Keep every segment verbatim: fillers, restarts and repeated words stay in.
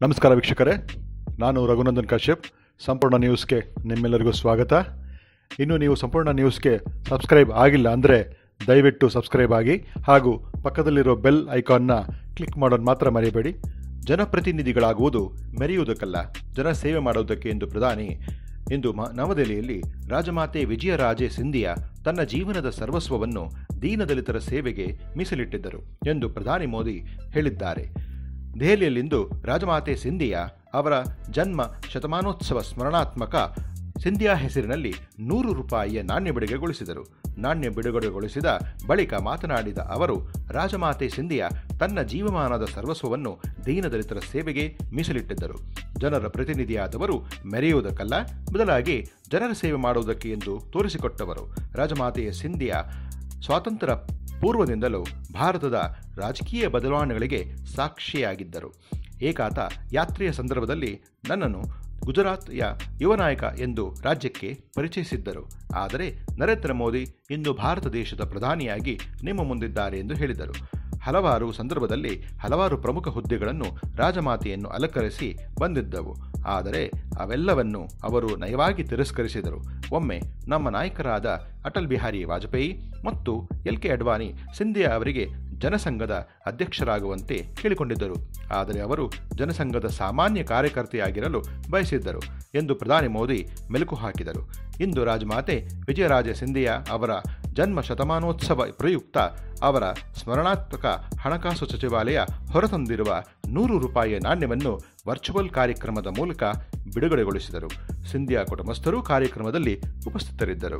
ನಮಸ್ಕಾರ ವೀಕ್ಷಕರೇ, ನಾನು ರಘುನಂದನ್ ಕಶ್ಯಪ್. ಸಂಪೂರ್ಣ ನ್ಯೂಸ್ಗೆ ನಿಮ್ಮೆಲ್ಲರಿಗೂ ಸ್ವಾಗತ. ಇನ್ನು ನೀವು ಸಂಪೂರ್ಣ ನ್ಯೂಸ್ಗೆ ಸಬ್ಸ್ಕ್ರೈಬ್ ಆಗಿಲ್ಲ ಅಂದರೆ ದಯವಿಟ್ಟು ಸಬ್ಸ್ಕ್ರೈಬ್ ಆಗಿ ಹಾಗೂ ಪಕ್ಕದಲ್ಲಿರೋ ಬೆಲ್ ಐಕಾನ್ನ ಕ್ಲಿಕ್ ಮಾಡೋದು ಮಾತ್ರ ಮರೆಯಬೇಡಿ. ಜನಪ್ರತಿನಿಧಿಗಳಾಗುವುದು ಮೆರೆಯುವುದಕ್ಕಲ್ಲ, ಜನ ಸೇವೆ ಮಾಡುವುದಕ್ಕೆ ಎಂದು ಪ್ರಧಾನಿ ಇಂದು ನವದೆಹಲಿಯಲ್ಲಿ ರಾಜಮಾತೆ ವಿಜಯರಾಜೆ ಸಿಂಧಿಯಾ ತನ್ನ ಜೀವನದ ಸರ್ವಸ್ವವನ್ನು ದೀನದಲಿತರ ಸೇವೆಗೆ ಮೀಸಲಿಟ್ಟಿದ್ದರು ಎಂದು ಪ್ರಧಾನಿ ಮೋದಿ ಹೇಳಿದ್ದಾರೆ. ದೆಹಲಿಯಲ್ಲಿಂದು ರಾಜಮಾತೆ ಸಿಂಧಿಯಾ ಅವರ ಜನ್ಮ ಶತಮಾನೋತ್ಸವ ಸ್ಮರಣಾತ್ಮಕ ಸಿಂಧಿಯಾ ಹೆಸರಿನಲ್ಲಿ ನೂರು ರೂಪಾಯಿಯ ನಾಣ್ಯ ಬಿಡುಗಡೆಗೊಳಿಸಿದರು. ನಾಣ್ಯ ಬಿಡುಗಡೆಗೊಳಿಸಿದ ಬಳಿಕ ಮಾತನಾಡಿದ ಅವರು, ರಾಜಮಾತೆ ಸಿಂಧಿಯಾ ತನ್ನ ಜೀವಮಾನದ ಸರ್ವಸ್ವವನ್ನು ದೀನದಲಿತರ ಸೇವೆಗೆ ಮೀಸಲಿಟ್ಟಿದ್ದರು. ಜನರ ಪ್ರತಿನಿಧಿಯಾದವರು ಮೆರೆಯುವುದಕ್ಕಲ್ಲ, ಬದಲಾಗಿ ಜನರ ಸೇವೆ ಮಾಡುವುದಕ್ಕೆ ಎಂದು ತೋರಿಸಿಕೊಟ್ಟವರು. ರಾಜಮಾತೆಯ ಸಿಂಧಿಯಾ ಸ್ವಾತಂತ್ರ್ಯ ಪೂರ್ವದಿಂದಲೂ ಭಾರತದ ರಾಜಕೀಯ ಬದಲಾವಣೆಗಳಿಗೆ ಸಾಕ್ಷಿಯಾಗಿದ್ದರು. ಏಕಾತ ಯಾತ್ರೆಯ ಸಂದರ್ಭದಲ್ಲಿ ನನ್ನನ್ನು ಗುಜರಾತ್ಯ ಯುವ ನಾಯಕ ಎಂದು ರಾಜ್ಯಕ್ಕೆ ಪರಿಚಯಿಸಿದ್ದರು. ಆದರೆ ನರೇಂದ್ರ ಮೋದಿ ಇಂದು ಭಾರತ ದೇಶದ ಪ್ರಧಾನಿಯಾಗಿ ನಿಮ್ಮ ಮುಂದಿದ್ದಾರೆ ಎಂದು ಹೇಳಿದರು. ಹಲವಾರು ಸಂದರ್ಭದಲ್ಲಿ ಹಲವಾರು ಪ್ರಮುಖ ಹುದ್ದೆಗಳನ್ನು ರಾಜಮಾತೆಯನ್ನು ಅಲಂಕರಿಸಿ ಬಂದಿದ್ದವು. ಆದರೆ ಅವೆಲ್ಲವನ್ನು ಅವರು ನಯವಾಗಿ ತಿರಸ್ಕರಿಸಿದರು. ಒಮ್ಮೆ ನಮ್ಮ ನಾಯಕರಾದ ಅಟಲ್ ಬಿಹಾರಿ ವಾಜಪೇಯಿ ಮತ್ತು ಎಲ್ ಕೆ ಅಡ್ವಾಣಿ ಸಿಂಧಿಯಾ ಅವರಿಗೆ ಜನಸಂಘದ ಅಧ್ಯಕ್ಷರಾಗುವಂತೆ ಕೇಳಿಕೊಂಡಿದ್ದರು. ಆದರೆ ಅವರು ಜನಸಂಘದ ಸಾಮಾನ್ಯ ಕಾರ್ಯಕರ್ತೆಯಾಗಿರಲು ಬಯಸಿದ್ದರು ಎಂದು ಪ್ರಧಾನಿ ಮೋದಿ ಮೆಲುಕು ಹಾಕಿದರು. ಇಂದು ರಾಜಮಾತೆ ವಿಜಯರಾಜೆ ಸಿಂಧಿಯಾ ಅವರ ಜನ್ಮ ಶತಮಾನೋತ್ಸವ ಪ್ರಯುಕ್ತ ಅವರ ಸ್ಮರಣಾತ್ಮಕ ಹಣಕಾಸು ಸಚಿವಾಲಯ ಹೊರತಂದಿರುವ ನೂರು ರೂಪಾಯಿಯ ನಾಣ್ಯವನ್ನು ವರ್ಚುವಲ್ ಕಾರ್ಯಕ್ರಮದ ಮೂಲಕ ಬಿಡುಗಡೆಗೊಳಿಸಿದರು. ಸಿಂಧಿಯಾ ಕುಟುಂಬಸ್ಥರು ಕಾರ್ಯಕ್ರಮದಲ್ಲಿ ಉಪಸ್ಥಿತರಿದ್ದರು.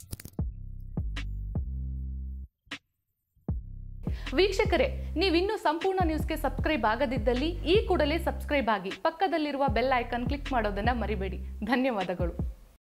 ವೀಕ್ಷಕರೇ, ನೀವಿನ್ನೂ ಸಂಪೂರ್ಣ ನ್ಯೂಸ್ಗೆ ಸಬ್ಸ್ಕ್ರೈಬ್ ಆಗದಿದ್ದಲ್ಲಿ ಈ ಕೂಡಲೇ ಸಬ್ಸ್ಕ್ರೈಬ್ ಆಗಿ ಪಕ್ಕದಲ್ಲಿರುವ ಬೆಲ್ ಐಕಾನ್ ಕ್ಲಿಕ್ ಮಾಡೋದನ್ನ ಮರಿಬೇಡಿ. ಧನ್ಯವಾದಗಳು.